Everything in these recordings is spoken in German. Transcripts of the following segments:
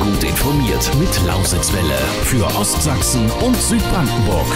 gut informiert mit Lausitzwelle für Ostsachsen und Südbrandenburg.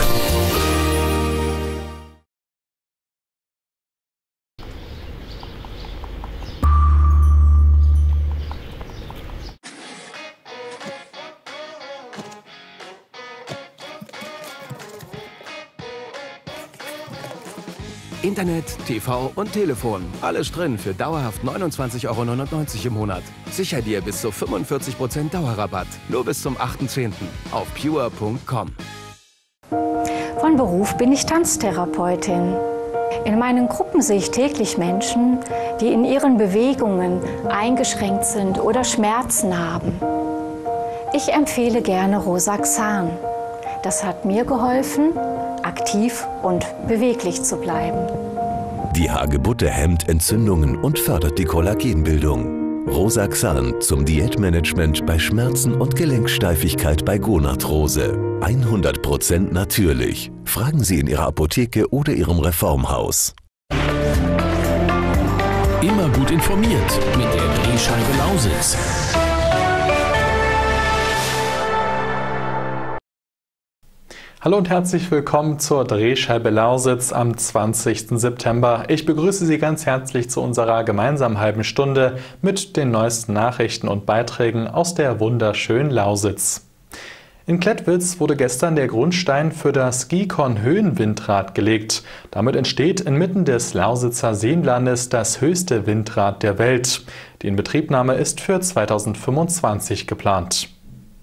Internet, TV und Telefon. Alles drin für dauerhaft 29,99 € im Monat. Sicher dir bis zu 45% Dauerrabatt. Nur bis zum 8.10. auf pure.com. Von Beruf bin ich Tanztherapeutin. In meinen Gruppen sehe ich täglich Menschen, die in ihren Bewegungen eingeschränkt sind oder Schmerzen haben. Ich empfehle gerne Rosaxan. Das hat mir geholfen, aktiv und beweglich zu bleiben. Die Hagebutte hemmt Entzündungen und fördert die Kollagenbildung. Rosaxan zum Diätmanagement bei Schmerzen und Gelenksteifigkeit bei Gonarthrose. 100% natürlich. Fragen Sie in Ihrer Apotheke oder Ihrem Reformhaus. Immer gut informiert mit der Drehscheibe Lausitz. Hallo und herzlich willkommen zur Drehscheibe Lausitz am 20. September. Ich begrüße Sie ganz herzlich zu unserer gemeinsamen halben Stunde mit den neuesten Nachrichten und Beiträgen aus der wunderschönen Lausitz. In Klettwitz wurde gestern der Grundstein für das Gikon Höhenwindrad gelegt. Damit entsteht inmitten des Lausitzer Seenlandes das höchste Windrad der Welt. Die Inbetriebnahme ist für 2025 geplant.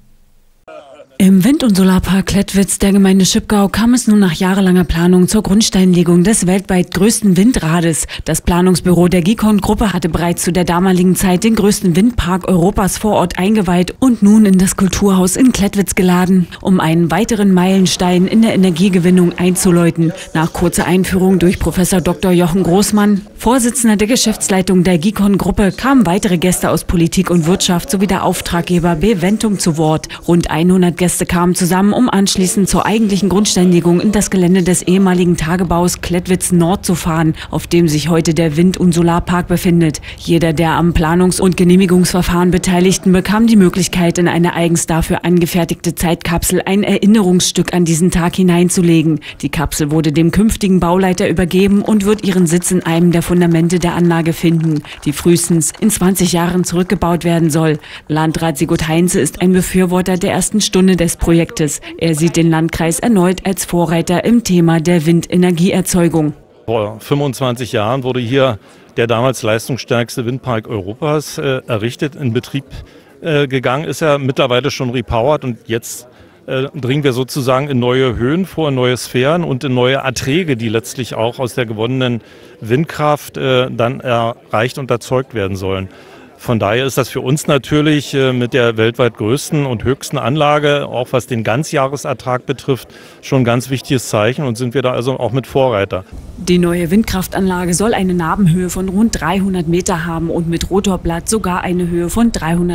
Im Wind- und Solarpark Klettwitz der Gemeinde Schipgau kam es nun nach jahrelanger Planung zur Grundsteinlegung des weltweit größten Windrades. Das Planungsbüro der Gikon-Gruppe hatte bereits zu der damaligen Zeit den größten Windpark Europas vor Ort eingeweiht und nun in das Kulturhaus in Klettwitz geladen, um einen weiteren Meilenstein in der Energiegewinnung einzuläuten. Nach kurzer Einführung durch Professor Dr. Jochen Großmann, Vorsitzender der Geschäftsleitung der Gikon-Gruppe, kamen weitere Gäste aus Politik und Wirtschaft sowie der Auftraggeber Beventum zu Wort. Rund 100 Gäste kamen zusammen, um anschließend zur eigentlichen Grundsteinlegung in das Gelände des ehemaligen Tagebaus Klettwitz Nord zu fahren, auf dem sich heute der Wind- und Solarpark befindet. Jeder der am Planungs- und Genehmigungsverfahren Beteiligten bekam die Möglichkeit, in eine eigens dafür angefertigte Zeitkapsel ein Erinnerungsstück an diesen Tag hineinzulegen. Die Kapsel wurde dem künftigen Bauleiter übergeben und wird ihren Sitz in einem der Fundamente der Anlage finden, die frühestens in 20 Jahren zurückgebaut werden soll. Landrat Sigurd Heinze ist ein Befürworter der ersten Stunde des Projektes. Er sieht den Landkreis erneut als Vorreiter im Thema der Windenergieerzeugung. Vor 25 Jahren wurde hier der damals leistungsstärkste Windpark Europas errichtet. In Betrieb gegangen ist er mittlerweile schon repowered und jetzt dringen wir sozusagen in neue Höhen vor, in neue Sphären und in neue Erträge, die letztlich auch aus der gewonnenen Windkraft dann erreicht und erzeugt werden sollen. Von daher ist das für uns natürlich mit der weltweit größten und höchsten Anlage, auch was den Ganzjahresertrag betrifft, schon ein ganz wichtiges Zeichen und sind wir da also auch mit Vorreiter. Die neue Windkraftanlage soll eine Nabenhöhe von rund 300 Meter haben und mit Rotorblatt sogar eine Höhe von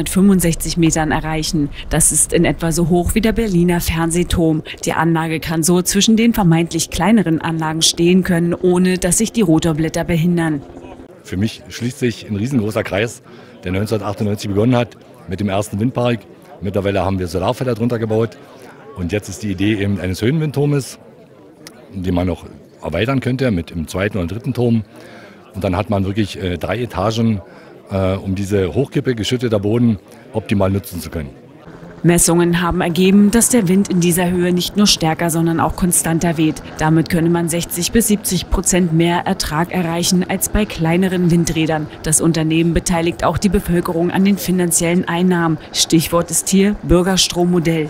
365 Metern erreichen. Das ist in etwa so hoch wie der Berliner Fernsehturm. Die Anlage kann so zwischen den vermeintlich kleineren Anlagen stehen können, ohne dass sich die Rotorblätter behindern. Für mich schließt sich ein riesengroßer Kreis, der 1998 begonnen hat mit dem ersten Windpark. Mittlerweile haben wir Solarfelder drunter gebaut und jetzt ist die Idee eben eines Höhenwindturmes, den man noch erweitern könnte mit dem zweiten und dritten Turm. Und dann hat man wirklich 3 Etagen, um diese Hochkippe geschütteter Boden optimal nutzen zu können. Messungen haben ergeben, dass der Wind in dieser Höhe nicht nur stärker, sondern auch konstanter weht. Damit könne man 60-70% mehr Ertrag erreichen als bei kleineren Windrädern. Das Unternehmen beteiligt auch die Bevölkerung an den finanziellen Einnahmen. Stichwort ist hier Bürgerstrommodell.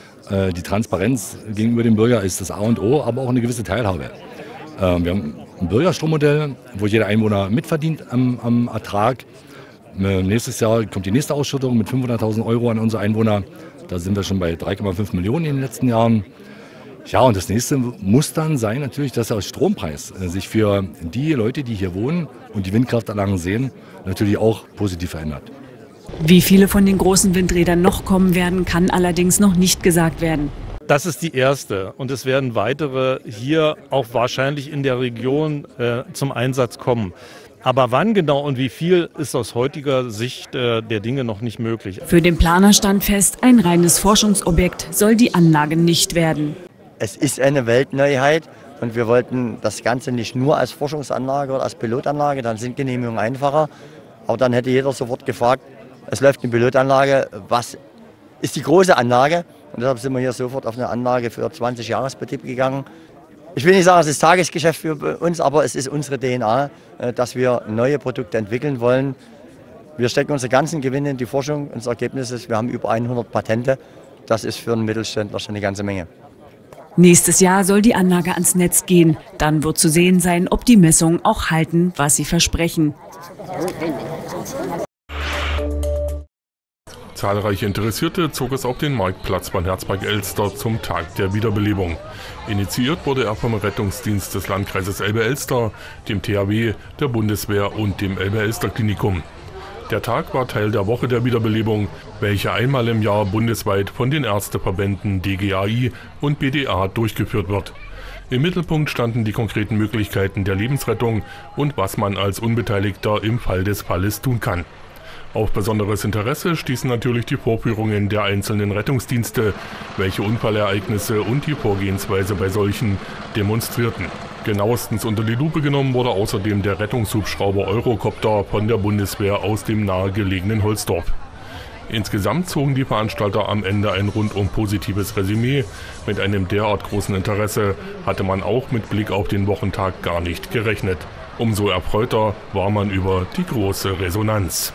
Die Transparenz gegenüber dem Bürger ist das A und O, aber auch eine gewisse Teilhabe. Wir haben ein Bürgerstrommodell, wo jeder Einwohner mitverdient am Ertrag. Nächstes Jahr kommt die nächste Ausschüttung mit 500.000 € an unsere Einwohner. Da sind wir schon bei 3,5 Millionen in den letzten Jahren. Ja, und das nächste muss dann sein natürlich, dass der Strompreis sich für die Leute, die hier wohnen und die Windkraftanlagen sehen, natürlich auch positiv verändert. Wie viele von den großen Windrädern noch kommen werden, kann allerdings noch nicht gesagt werden. Das ist die erste und es werden weitere hier auch wahrscheinlich in der Region zum Einsatz kommen. Aber wann genau und wie viel, ist aus heutiger Sicht der Dinge noch nicht möglich. Für den Planer stand fest, ein reines Forschungsobjekt soll die Anlage nicht werden. Es ist eine Weltneuheit und wir wollten das Ganze nicht nur als Forschungsanlage oder als Pilotanlage, dann sind Genehmigungen einfacher. Aber dann hätte jeder sofort gefragt, es läuft eine Pilotanlage, was ist die große Anlage? Und deshalb sind wir hier sofort auf eine Anlage für 20-Jahresbetrieb gegangen. Ich will nicht sagen, es ist Tagesgeschäft für uns, aber es ist unsere DNA, dass wir neue Produkte entwickeln wollen. Wir stecken unsere ganzen Gewinne in die Forschung. Unser Ergebnis ist, wir haben über 100 Patente. Das ist für einen Mittelständler schon eine ganze Menge. Nächstes Jahr soll die Anlage ans Netz gehen. Dann wird zu sehen sein, ob die Messungen auch halten, was sie versprechen. Zahlreiche Interessierte zog es auf den Marktplatz Bad Herzberg-Elster zum Tag der Wiederbelebung. Initiiert wurde er vom Rettungsdienst des Landkreises Elbe-Elster, dem THW, der Bundeswehr und dem Elbe-Elster-Klinikum. Der Tag war Teil der Woche der Wiederbelebung, welche einmal im Jahr bundesweit von den Ärzteverbänden DGAI und BDA durchgeführt wird. Im Mittelpunkt standen die konkreten Möglichkeiten der Lebensrettung und was man als Unbeteiligter im Fall des Falles tun kann. Auf besonderes Interesse stießen natürlich die Vorführungen der einzelnen Rettungsdienste, welche Unfallereignisse und die Vorgehensweise bei solchen demonstrierten. Genauestens unter die Lupe genommen wurde außerdem der Rettungshubschrauber Eurocopter von der Bundeswehr aus dem nahegelegenen Holzdorf. Insgesamt zogen die Veranstalter am Ende ein rundum positives Resümee. Mit einem derart großen Interesse hatte man auch mit Blick auf den Wochentag gar nicht gerechnet. Umso erfreuter war man über die große Resonanz.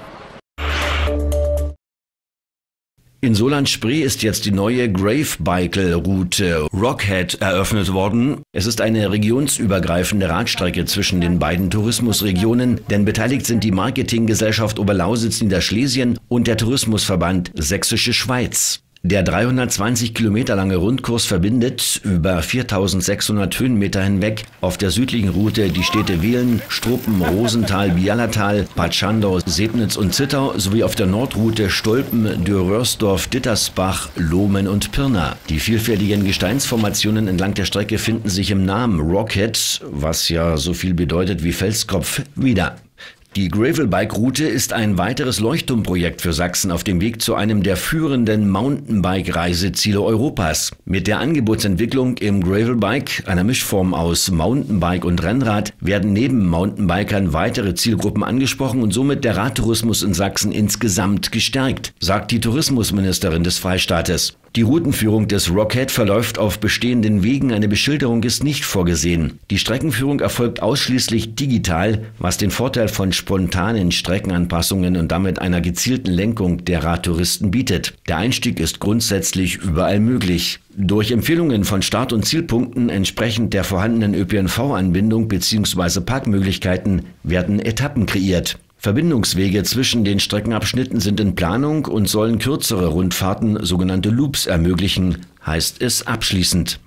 In Solans-Spree ist jetzt die neue Gravebikel-Route Rockhead eröffnet worden. Es ist eine regionsübergreifende Radstrecke zwischen den beiden Tourismusregionen, denn beteiligt sind die Marketinggesellschaft Oberlausitz-Niederschlesien und der Tourismusverband Sächsische Schweiz. Der 320 Kilometer lange Rundkurs verbindet über 4.600 Höhenmeter hinweg auf der südlichen Route die Städte Wehlen, Struppen, Rosenthal, Bialatal, Bad Schandau, Sebnitz und Zittau sowie auf der Nordroute Stolpen, Dürrörsdorf, Dittersbach, Lohmen und Pirna. Die vielfältigen Gesteinsformationen entlang der Strecke finden sich im Namen Rockhead, was ja so viel bedeutet wie Felskopf, wieder. Die Gravelbike-Route ist ein weiteres Leuchtturmprojekt für Sachsen auf dem Weg zu einem der führenden Mountainbike-Reiseziele Europas. Mit der Angebotsentwicklung im Gravelbike, einer Mischform aus Mountainbike und Rennrad, werden neben Mountainbikern weitere Zielgruppen angesprochen und somit der Radtourismus in Sachsen insgesamt gestärkt, sagt die Tourismusministerin des Freistaates. Die Routenführung des Rockhead verläuft auf bestehenden Wegen, eine Beschilderung ist nicht vorgesehen. Die Streckenführung erfolgt ausschließlich digital, was den Vorteil von spontanen Streckenanpassungen und damit einer gezielten Lenkung der Radtouristen bietet. Der Einstieg ist grundsätzlich überall möglich. Durch Empfehlungen von Start- und Zielpunkten entsprechend der vorhandenen ÖPNV-Anbindung bzw. Parkmöglichkeiten werden Etappen kreiert. Verbindungswege zwischen den Streckenabschnitten sind in Planung und sollen kürzere Rundfahrten, sogenannte Loops, ermöglichen, heißt es abschließend.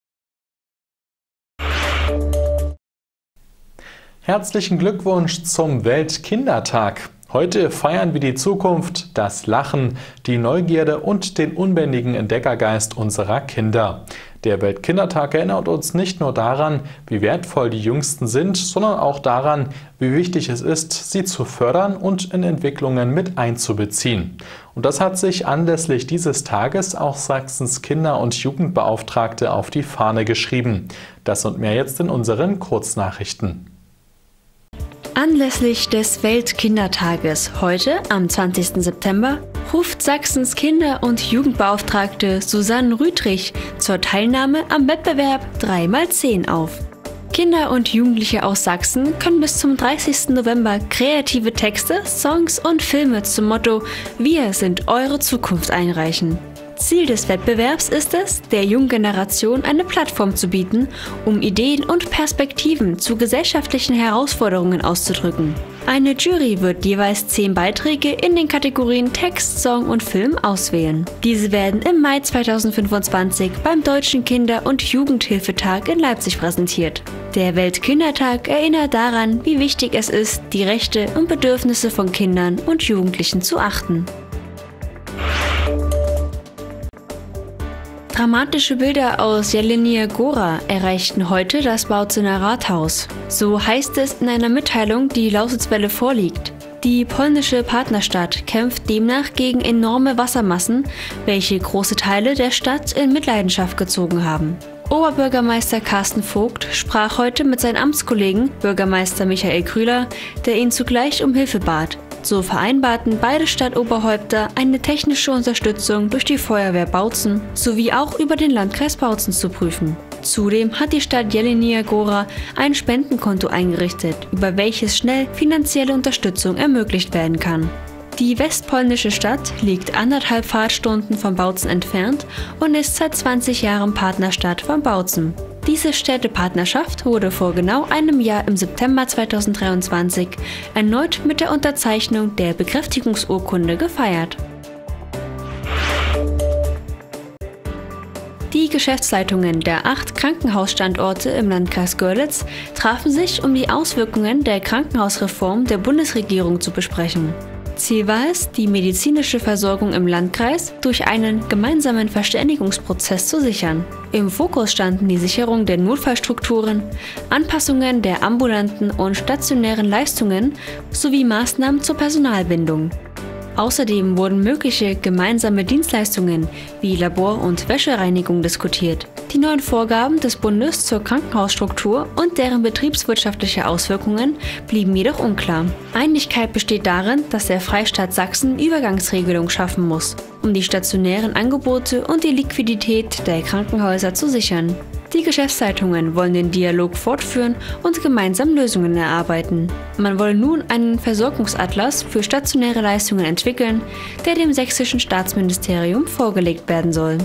Herzlichen Glückwunsch zum Weltkindertag. Heute feiern wir die Zukunft, das Lachen, die Neugierde und den unbändigen Entdeckergeist unserer Kinder. Der Weltkindertag erinnert uns nicht nur daran, wie wertvoll die Jüngsten sind, sondern auch daran, wie wichtig es ist, sie zu fördern und in Entwicklungen mit einzubeziehen. Und das hat sich anlässlich dieses Tages auch Sachsens Kinder- und Jugendbeauftragte auf die Fahne geschrieben. Das und mehr jetzt in unseren Kurznachrichten. Anlässlich des Weltkindertages heute, am 20. September, ruft Sachsens Kinder- und Jugendbeauftragte Susanne Rüdrich zur Teilnahme am Wettbewerb 3x10 auf. Kinder und Jugendliche aus Sachsen können bis zum 30. November kreative Texte, Songs und Filme zum Motto „Wir sind eure Zukunft" einreichen. Ziel des Wettbewerbs ist es, der jungen Generation eine Plattform zu bieten, um Ideen und Perspektiven zu gesellschaftlichen Herausforderungen auszudrücken. Eine Jury wird jeweils 10 Beiträge in den Kategorien Text, Song und Film auswählen. Diese werden im Mai 2025 beim Deutschen Kinder- und Jugendhilfetag in Leipzig präsentiert. Der Weltkindertag erinnert daran, wie wichtig es ist, die Rechte und Bedürfnisse von Kindern und Jugendlichen zu achten. Dramatische Bilder aus Jelenia Góra erreichten heute das Bautzener Rathaus. So heißt es in einer Mitteilung, die Lausitzwelle vorliegt. Die polnische Partnerstadt kämpft demnach gegen enorme Wassermassen, welche große Teile der Stadt in Mitleidenschaft gezogen haben. Oberbürgermeister Carsten Vogt sprach heute mit seinen Amtskollegen Bürgermeister Michael Krüler, der ihn zugleich um Hilfe bat. So vereinbarten beide Stadtoberhäupter eine technische Unterstützung durch die Feuerwehr Bautzen sowie auch über den Landkreis Bautzen zu prüfen. Zudem hat die Stadt Jelenia Góra ein Spendenkonto eingerichtet, über welches schnell finanzielle Unterstützung ermöglicht werden kann. Die westpolnische Stadt liegt 1,5 Fahrtstunden von Bautzen entfernt und ist seit 20 Jahren Partnerstadt von Bautzen. Diese Städtepartnerschaft wurde vor genau einem Jahr im September 2023 erneut mit der Unterzeichnung der Bekräftigungsurkunde gefeiert. Die Geschäftsleitungen der 8 Krankenhausstandorte im Landkreis Görlitz trafen sich, um die Auswirkungen der Krankenhausreform der Bundesregierung zu besprechen. Ziel war es, die medizinische Versorgung im Landkreis durch einen gemeinsamen Verständigungsprozess zu sichern. Im Fokus standen die Sicherung der Notfallstrukturen, Anpassungen der ambulanten und stationären Leistungen sowie Maßnahmen zur Personalbindung. Außerdem wurden mögliche gemeinsame Dienstleistungen wie Labor- und Wäschereinigung diskutiert. Die neuen Vorgaben des Bundes zur Krankenhausstruktur und deren betriebswirtschaftliche Auswirkungen blieben jedoch unklar. Einigkeit besteht darin, dass der Freistaat Sachsen Übergangsregelungen schaffen muss, um die stationären Angebote und die Liquidität der Krankenhäuser zu sichern. Die Geschäftsleitungen wollen den Dialog fortführen und gemeinsam Lösungen erarbeiten. Man wolle nun einen Versorgungsatlas für stationäre Leistungen entwickeln, der dem sächsischen Staatsministerium vorgelegt werden soll.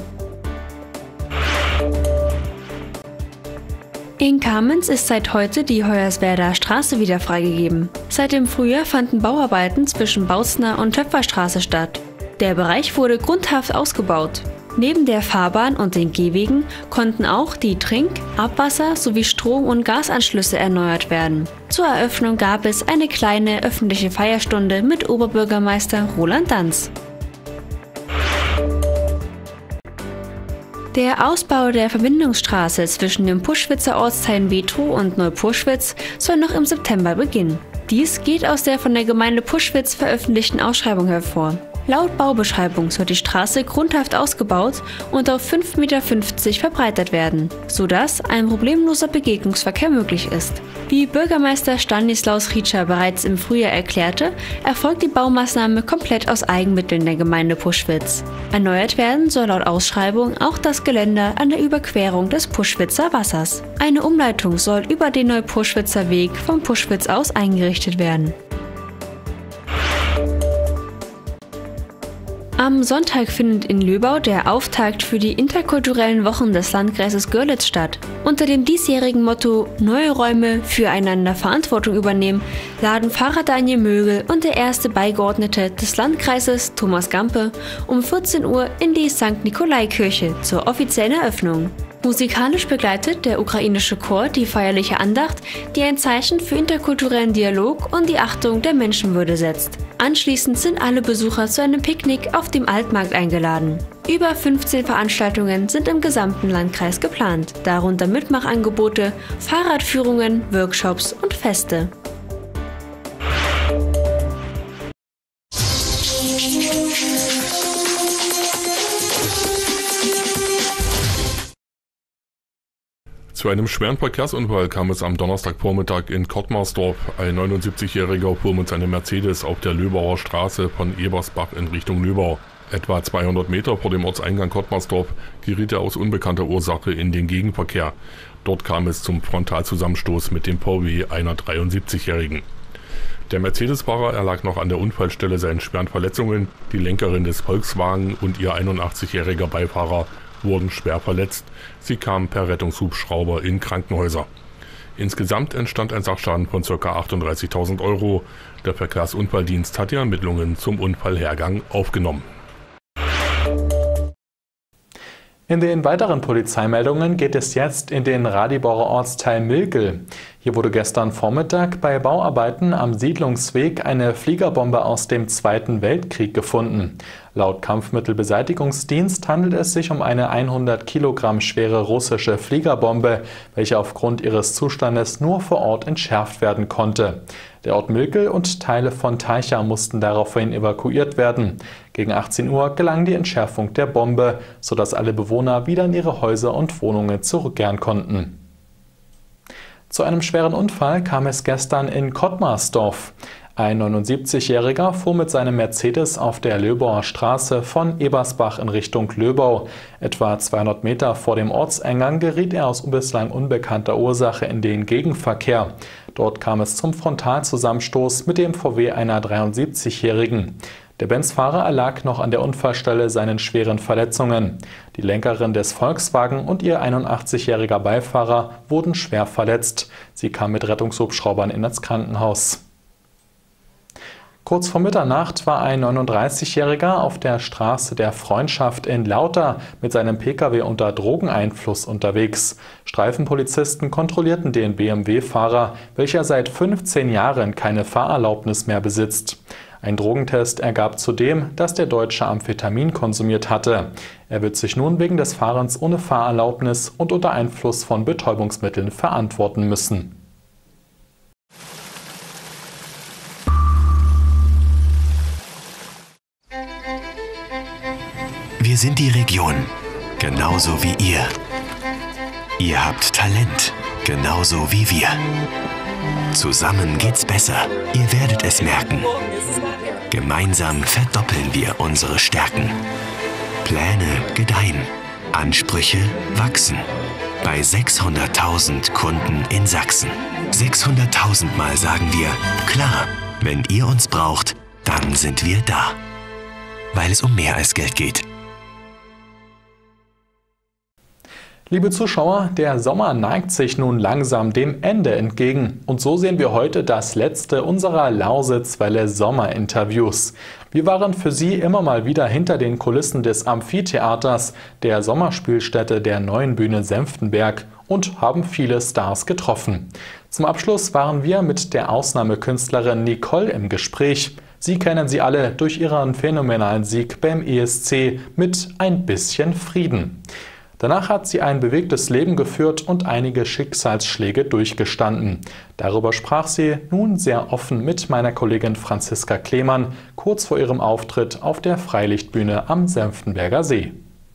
In Kamenz ist seit heute die Hoyerswerder Straße wieder freigegeben. Seit dem Frühjahr fanden Bauarbeiten zwischen Bautzener und Töpferstraße statt. Der Bereich wurde grundhaft ausgebaut. Neben der Fahrbahn und den Gehwegen konnten auch die Trink-, Abwasser- sowie Strom- und Gasanschlüsse erneuert werden. Zur Eröffnung gab es eine kleine öffentliche Feierstunde mit Oberbürgermeister Roland Danz. Der Ausbau der Verbindungsstraße zwischen den Puschwitzer Ortsteilen Betrow und Neupuschwitz soll noch im September beginnen. Dies geht aus der von der Gemeinde Puschwitz veröffentlichten Ausschreibung hervor. Laut Baubeschreibung soll die Straße grundhaft ausgebaut und auf 5,50 Meter verbreitert werden, sodass ein problemloser Begegnungsverkehr möglich ist. Wie Bürgermeister Stanislaus Rietscher bereits im Frühjahr erklärte, erfolgt die Baumaßnahme komplett aus Eigenmitteln der Gemeinde Puschwitz. Erneuert werden soll laut Ausschreibung auch das Geländer an der Überquerung des Puschwitzer Wassers. Eine Umleitung soll über den Neupuschwitzer Weg von Puschwitz aus eingerichtet werden. Am Sonntag findet in Löbau der Auftakt für die interkulturellen Wochen des Landkreises Görlitz statt. Unter dem diesjährigen Motto Neue Räume füreinander Verantwortung übernehmen, laden Pfarrer Daniel Mögel und der erste Beigeordnete des Landkreises Thomas Gampe um 14 Uhr in die St. Nikolai-Kirche zur offiziellen Eröffnung. Musikalisch begleitet der ukrainische Chor die feierliche Andacht, die ein Zeichen für interkulturellen Dialog und die Achtung der Menschenwürde setzt. Anschließend sind alle Besucher zu einem Picknick auf dem Altmarkt eingeladen. Über 15 Veranstaltungen sind im gesamten Landkreis geplant, darunter Mitmachangebote, Fahrradführungen, Workshops und Feste. Zu einem schweren Verkehrsunfall kam es am Donnerstagvormittag in Kottmarsdorf. Ein 79-Jähriger fuhr mit seinem Mercedes auf der Löbauer Straße von Ebersbach in Richtung Löbau. Etwa 200 Meter vor dem Ortseingang Kottmarsdorf geriet er aus unbekannter Ursache in den Gegenverkehr. Dort kam es zum Frontalzusammenstoß mit dem VW einer 73-Jährigen. Der Mercedes-Fahrer erlag noch an der Unfallstelle seinen schweren Verletzungen. Die Lenkerin des Volkswagen und ihr 81-jähriger Beifahrer wurden schwer verletzt. Sie kamen per Rettungshubschrauber in Krankenhäuser. Insgesamt entstand ein Sachschaden von ca. 38.000 Euro. Der Verkehrsunfalldienst hat die Ermittlungen zum Unfallhergang aufgenommen. In den weiteren Polizeimeldungen geht es jetzt in den Radiborer Ortsteil Milgl. Hier wurde gestern Vormittag bei Bauarbeiten am Siedlungsweg eine Fliegerbombe aus dem Zweiten Weltkrieg gefunden. Laut Kampfmittelbeseitigungsdienst handelt es sich um eine 100 Kilogramm schwere russische Fliegerbombe, welche aufgrund ihres Zustandes nur vor Ort entschärft werden konnte. Der Ort Milkel und Teile von Teicha mussten daraufhin evakuiert werden. Gegen 18 Uhr gelang die Entschärfung der Bombe, sodass alle Bewohner wieder in ihre Häuser und Wohnungen zurückkehren konnten. Zu einem schweren Unfall kam es gestern in Kottmarsdorf. Ein 79-Jähriger fuhr mit seinem Mercedes auf der Löbauer Straße von Ebersbach in Richtung Löbau. Etwa 200 Meter vor dem Ortseingang geriet er aus bislang unbekannter Ursache in den Gegenverkehr. Dort kam es zum Frontalzusammenstoß mit dem VW einer 73-Jährigen. Der Benz-Fahrer erlag noch an der Unfallstelle seinen schweren Verletzungen. Die Lenkerin des Volkswagen und ihr 81-jähriger Beifahrer wurden schwer verletzt. Sie kam mit Rettungshubschraubern in das Krankenhaus. Kurz vor Mitternacht war ein 39-Jähriger auf der Straße der Freundschaft in Lauter mit seinem Pkw unter Drogeneinfluss unterwegs. Streifenpolizisten kontrollierten den BMW-Fahrer, welcher seit 15 Jahren keine Fahrerlaubnis mehr besitzt. Ein Drogentest ergab zudem, dass der Deutsche Amphetamin konsumiert hatte. Er wird sich nun wegen des Fahrens ohne Fahrerlaubnis und unter Einfluss von Betäubungsmitteln verantworten müssen. Wir sind die Region, genauso wie ihr. Ihr habt Talent, genauso wie wir. Zusammen geht's besser, ihr werdet es merken. Gemeinsam verdoppeln wir unsere Stärken. Pläne gedeihen, Ansprüche wachsen. Bei 600.000 Kunden in Sachsen. 600.000 Mal sagen wir, klar, wenn ihr uns braucht, dann sind wir da. Weil es um mehr als Geld geht. Liebe Zuschauer, der Sommer neigt sich nun langsam dem Ende entgegen. Und so sehen wir heute das letzte unserer Lausitzwelle Sommerinterviews. Wir waren für Sie immer mal wieder hinter den Kulissen des Amphitheaters, der Sommerspielstätte der neuen Bühne Senftenberg, und haben viele Stars getroffen. Zum Abschluss waren wir mit der Ausnahmekünstlerin Nicole im Gespräch. Sie kennen sie alle durch ihren phänomenalen Sieg beim ESC mit Ein bisschen Frieden. Danach hat sie ein bewegtes Leben geführt und einige Schicksalsschläge durchgestanden. Darüber sprach sie nun sehr offen mit meiner Kollegin Franziska Klemann kurz vor ihrem Auftritt auf der Freilichtbühne am Senftenberger See.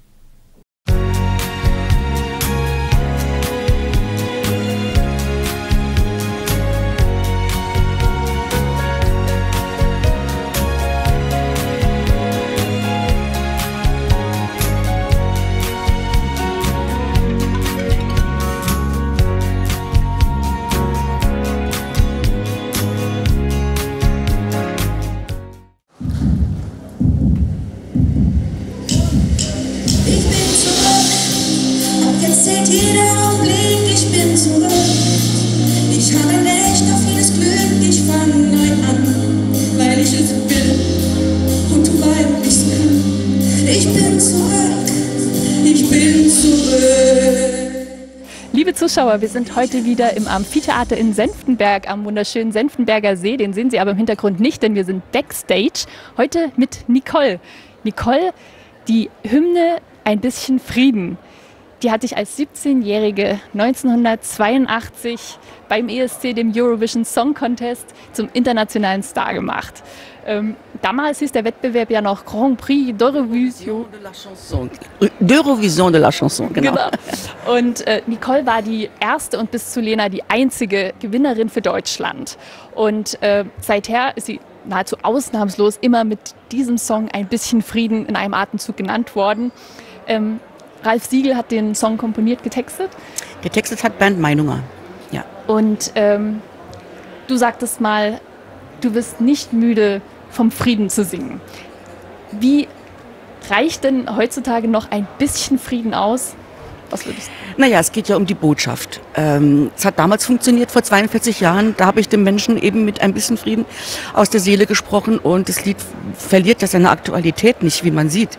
Liebe Zuschauer, wir sind heute wieder im Amphitheater in Senftenberg am wunderschönen Senftenberger See. Den sehen Sie aber im Hintergrund nicht, denn wir sind Backstage. Heute mit Nicole. Nicole, die Hymne Ein bisschen Frieden. Die hat dich als 17-Jährige 1982 beim ESC, dem Eurovision Song Contest, zum internationalen Star gemacht. Damals hieß der Wettbewerb ja noch Grand Prix d'Eurovision de la Chanson. Genau. Und Nicole war die erste und bis zu Lena die einzige Gewinnerin für Deutschland. Und seither ist sie nahezu ausnahmslos immer mit diesem Song Ein bisschen Frieden in einem Atemzug genannt worden. Ralf Siegel hat den Song komponiert, getextet? Getextet hat Bernd Meinunger, ja. Und du sagtest mal, du wirst nicht müde, vom Frieden zu singen. Wie reicht denn heutzutage noch ein bisschen Frieden aus? Was würdest du? Naja, es geht ja um die Botschaft. Es hat damals funktioniert, vor 42 Jahren. Da habe ich dem Menschen eben mit ein bisschen Frieden aus der Seele gesprochen. Und das Lied verliert ja seine Aktualität nicht, wie man sieht.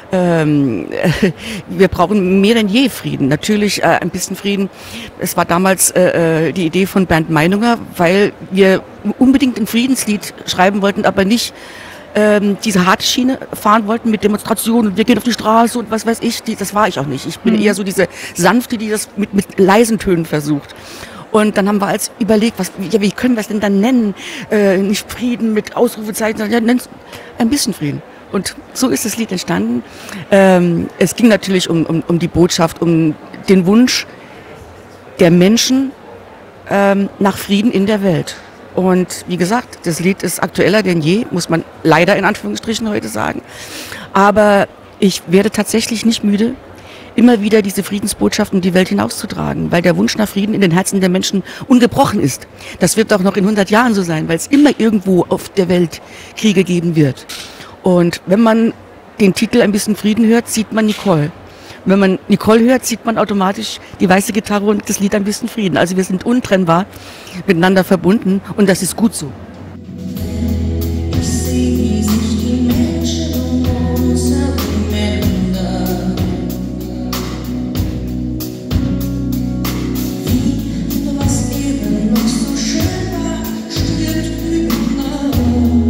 Wir brauchen mehr denn je Frieden. Natürlich ein bisschen Frieden. Es war damals die Idee von Bernd Meinunger, weil wir unbedingt ein Friedenslied schreiben wollten, aber nicht diese harte Schiene fahren wollten mit Demonstrationen und wir gehen auf die Straße und was weiß ich, das war ich auch nicht. Ich bin eher so diese sanfte, die das mit leisen Tönen versucht. Und dann haben wir als überlegt, wie können wir es denn dann nennen? Nicht Frieden mit Ausrufezeichen, sondern nenn's ein bisschen Frieden. Und so ist das Lied entstanden. Es ging natürlich um die Botschaft, um den Wunsch der Menschen nach Frieden in der Welt. Und wie gesagt, das Lied ist aktueller denn je, muss man leider in Anführungsstrichen heute sagen. Aber ich werde tatsächlich nicht müde, immer wieder diese Friedensbotschaften in die Welt hinauszutragen, weil der Wunsch nach Frieden in den Herzen der Menschen ungebrochen ist. Das wird auch noch in 100 Jahren so sein, weil es immer irgendwo auf der Welt Kriege geben wird. Und wenn man den Titel ein bisschen Frieden hört, sieht man Nicole. Wenn man Nicole hört, sieht man automatisch die weiße Gitarre und das Lied ein bisschen Frieden. Also wir sind untrennbar miteinander verbunden und das ist gut so. Ich sehe, wie sich die Menschen um uns herum ändern. Wie, was eben noch so schön war, stirbt überall.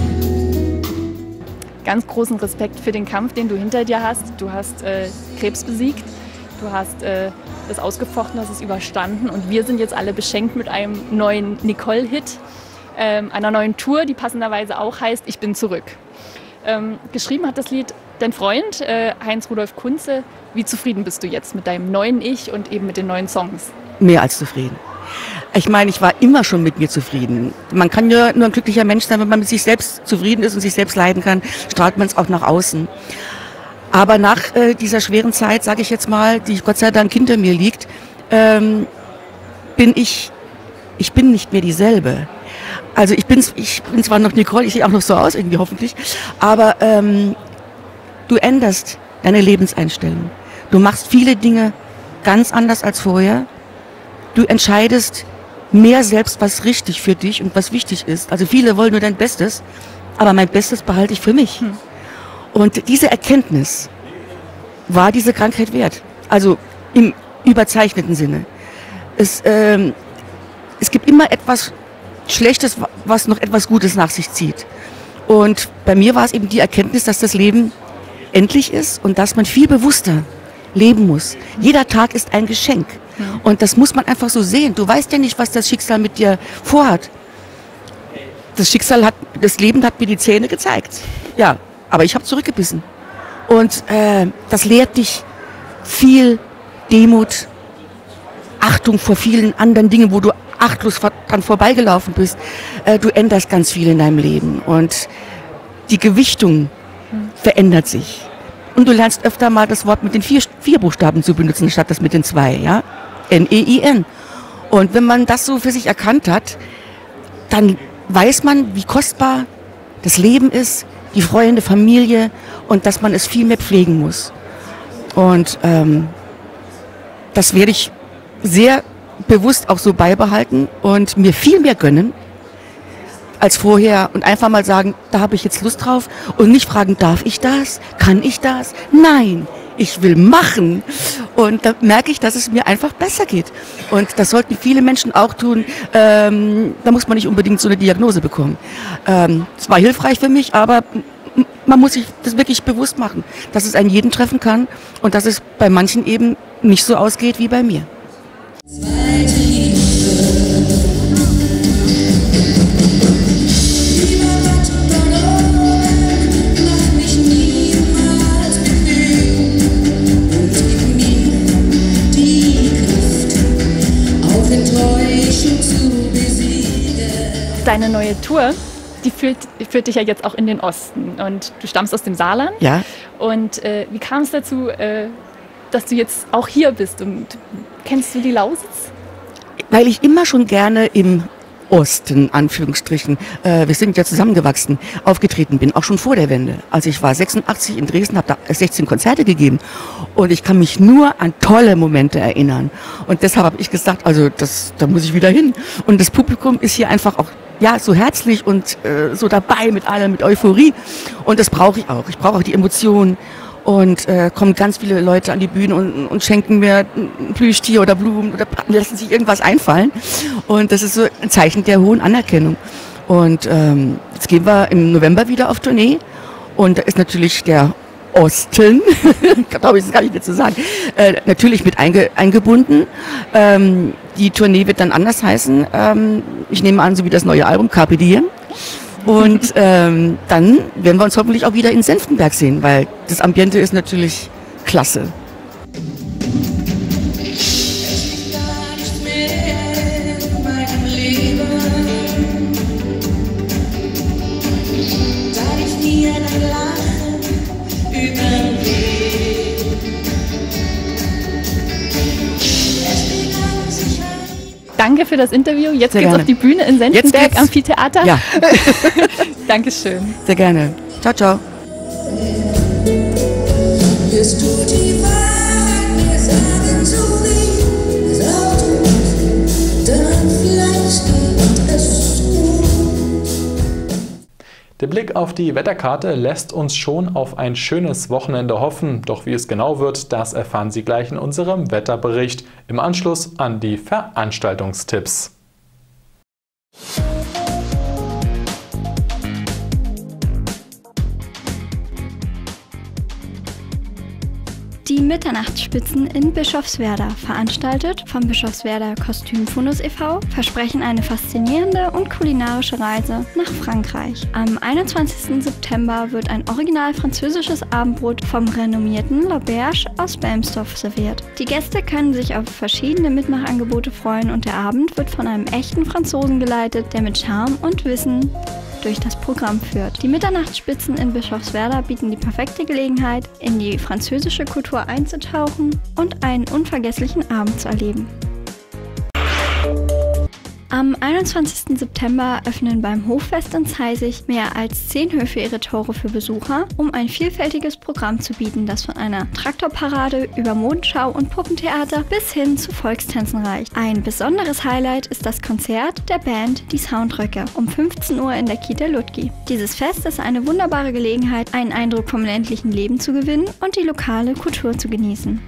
Ganz großen Respekt für den Kampf, den du hinter dir hast. Du hast Krebs besiegt, du hast das ausgefochten, hast es überstanden und wir sind jetzt alle beschenkt mit einem neuen Nicole-Hit, einer neuen Tour, die passenderweise auch heißt Ich bin zurück. Geschrieben hat das Lied dein Freund Heinz-Rudolf Kunze. Wie zufrieden bist du jetzt mit deinem neuen Ich und eben mit den neuen Songs? Mehr als zufrieden. Ich meine, ich war immer schon mit mir zufrieden. Man kann ja nur ein glücklicher Mensch sein, wenn man mit sich selbst zufrieden ist und sich selbst leiden kann, strahlt man es auch nach außen. Aber nach dieser schweren Zeit, sage ich jetzt mal, die Gott sei Dank hinter mir liegt, bin ich bin nicht mehr dieselbe. Also ich bin zwar noch Nicole, ich sehe auch noch so aus, irgendwie hoffentlich, aber du änderst deine Lebenseinstellung. Du machst viele Dinge ganz anders als vorher. Du entscheidest mehr selbst, was richtig für dich und was wichtig ist. Also viele wollen nur dein Bestes, aber mein Bestes behalte ich für mich. Und diese Erkenntnis war diese Krankheit wert. Also im überzeichneten Sinne. Es gibt immer etwas Schlechtes, was noch etwas Gutes nach sich zieht. Und bei mir war es eben die Erkenntnis, dass das Leben endlich ist und dass man viel bewusster leben muss. Jeder Tag ist ein Geschenk. Und das muss man einfach so sehen. Du weißt ja nicht, was das Schicksal mit dir vorhat. Das Leben hat mir die Zähne gezeigt. Ja, aber ich habe zurückgebissen. Und das lehrt dich viel Demut, Achtung vor vielen anderen Dingen, wo du achtlos dran vorbeigelaufen bist. Du änderst ganz viel in deinem Leben. Und die Gewichtung verändert sich. Und du lernst öfter mal das Wort mit den vier Buchstaben zu benutzen, statt das mit den 2, ja? N-E-I-N. Und wenn man das so für sich erkannt hat, dann weiß man, wie kostbar das Leben ist, die Freunde, Familie und dass man es viel mehr pflegen muss. Und das werde ich sehr bewusst auch so beibehalten und mir viel mehr gönnen als vorher und einfach mal sagen, da habe ich jetzt Lust drauf und nicht fragen, darf ich das? Kann ich das? Nein, ich will machen. Und da merke ich, dass es mir einfach besser geht. Und das sollten viele Menschen auch tun. Da muss man nicht unbedingt so eine Diagnose bekommen. Es war hilfreich für mich, aber man muss sich das wirklich bewusst machen, dass es einen jeden treffen kann und dass es bei manchen eben nicht so ausgeht wie bei mir. Deine neue Tour, die führt dich ja jetzt auch in den Osten und du stammst aus dem Saarland. Ja. Und wie kam es dazu, dass du jetzt auch hier bist und kennst du die Lausitz? Weil ich immer schon gerne im Osten, Anführungsstrichen, wir sind ja zusammengewachsen, aufgetreten bin, auch schon vor der Wende. Also ich war 86 in Dresden, habe da 16 Konzerte gegeben und ich kann mich nur an tolle Momente erinnern. Und deshalb habe ich gesagt, also da muss ich wieder hin. Und das Publikum ist hier einfach auch so herzlich und so dabei mit allem, mit Euphorie. Und das brauche ich auch. Ich brauche auch die Emotionen. Und kommen ganz viele Leute an die Bühne und schenken mir ein Plüschtier oder Blumen oder lassen sich irgendwas einfallen. Und das ist so ein Zeichen der hohen Anerkennung. Und jetzt gehen wir im November wieder auf Tournee. Und da ist natürlich der Osten, glaube ich, das kann ich nicht so sagen, natürlich mit eingebunden. Die Tournee wird dann anders heißen. Ich nehme an, so wie das neue Album Carpe Diem. Und dann werden wir uns hoffentlich auch wieder in Senftenberg sehen, weil das Ambiente ist natürlich klasse. Danke für das Interview. Jetzt geht's auf die Bühne in Senftenberg Amphitheater. Ja. Dankeschön. Sehr gerne. Ciao, ciao. Wirst du die Wahrheit mir sagen, so wie es aussieht, dann vielleicht geht es gut. Der Blick auf die Wetterkarte lässt uns schon auf ein schönes Wochenende hoffen. Doch wie es genau wird, das erfahren Sie gleich in unserem Wetterbericht im Anschluss an die Veranstaltungstipps. Die Mitternachtsspitzen in Bischofswerda, veranstaltet vom Bischofswerda Kostümfundus e.V., versprechen eine faszinierende und kulinarische Reise nach Frankreich. Am 21. September wird ein original französisches Abendbrot vom renommierten L'Auberge aus Belmsdorf serviert. Die Gäste können sich auf verschiedene Mitmachangebote freuen und der Abend wird von einem echten Franzosen geleitet, der mit Charme und Wissen durch das Programm führt. Die Mitternachtsspitzen in Bischofswerda bieten die perfekte Gelegenheit, in die französische Kultur einzutauchen und einen unvergesslichen Abend zu erleben. Am 21. September öffnen beim Hoffest in Zeisig mehr als 10 Höfe ihre Tore für Besucher, um ein vielfältiges Programm zu bieten, das von einer Traktorparade über Modenschau und Puppentheater bis hin zu Volkstänzen reicht. Ein besonderes Highlight ist das Konzert der Band Die Soundröcke um 15 Uhr in der Kita Ludgi. Dieses Fest ist eine wunderbare Gelegenheit, einen Eindruck vom ländlichen Leben zu gewinnen und die lokale Kultur zu genießen.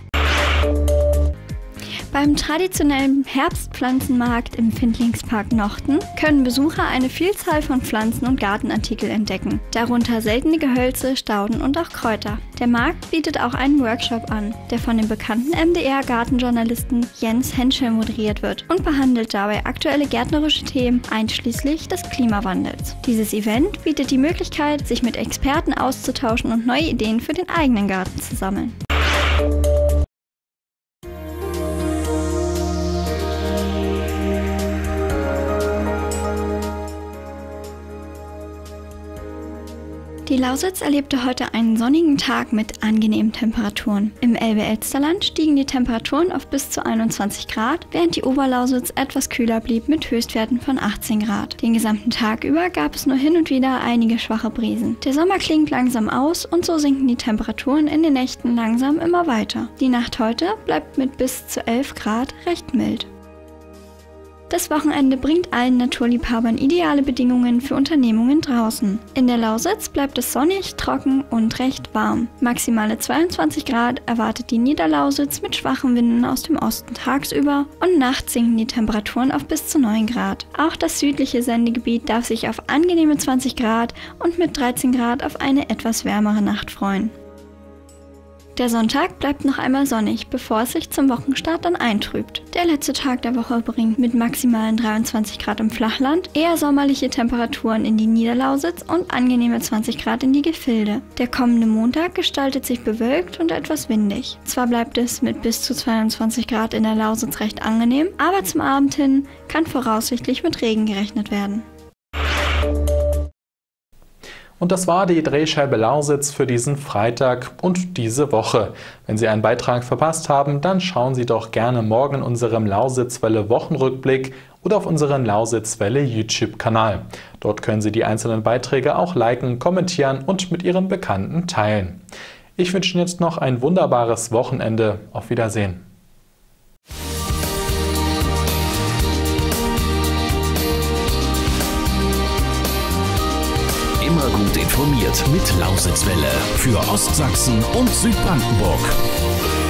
Beim traditionellen Herbstpflanzenmarkt im Findlingspark Nochten können Besucher eine Vielzahl von Pflanzen- und Gartenartikeln entdecken, darunter seltene Gehölze, Stauden und auch Kräuter. Der Markt bietet auch einen Workshop an, der von dem bekannten MDR-Gartenjournalisten Jens Henschel moderiert wird und behandelt dabei aktuelle gärtnerische Themen einschließlich des Klimawandels. Dieses Event bietet die Möglichkeit, sich mit Experten auszutauschen und neue Ideen für den eigenen Garten zu sammeln. Die Lausitz erlebte heute einen sonnigen Tag mit angenehmen Temperaturen. Im Elbe-Elsterland stiegen die Temperaturen auf bis zu 21 Grad, während die Oberlausitz etwas kühler blieb mit Höchstwerten von 18 Grad. Den gesamten Tag über gab es nur hin und wieder einige schwache Brisen. Der Sommer klingt langsam aus und so sinken die Temperaturen in den Nächten langsam immer weiter. Die Nacht heute bleibt mit bis zu 11 Grad recht mild. Das Wochenende bringt allen Naturliebhabern ideale Bedingungen für Unternehmungen draußen. In der Lausitz bleibt es sonnig, trocken und recht warm. Maximale 22 Grad erwartet die Niederlausitz mit schwachen Winden aus dem Osten tagsüber und nachts sinken die Temperaturen auf bis zu 9 Grad. Auch das südliche Sendegebiet darf sich auf angenehme 20 Grad und mit 13 Grad auf eine etwas wärmere Nacht freuen. Der Sonntag bleibt noch einmal sonnig, bevor es sich zum Wochenstart dann eintrübt. Der letzte Tag der Woche bringt mit maximalen 23 Grad im Flachland eher sommerliche Temperaturen in die Niederlausitz und angenehme 20 Grad in die Gefilde. Der kommende Montag gestaltet sich bewölkt und etwas windig. Zwar bleibt es mit bis zu 22 Grad in der Lausitz recht angenehm, aber zum Abend hin kann voraussichtlich mit Regen gerechnet werden. Und das war die Drehscheibe Lausitz für diesen Freitag und diese Woche. Wenn Sie einen Beitrag verpasst haben, dann schauen Sie doch gerne morgen in unserem Lausitzwelle Wochenrückblick oder auf unseren Lausitzwelle YouTube-Kanal. Dort können Sie die einzelnen Beiträge auch liken, kommentieren und mit Ihren Bekannten teilen. Ich wünsche Ihnen jetzt noch ein wunderbares Wochenende. Auf Wiedersehen. Immer gut informiert mit Lausitzwelle für Ostsachsen und Südbrandenburg.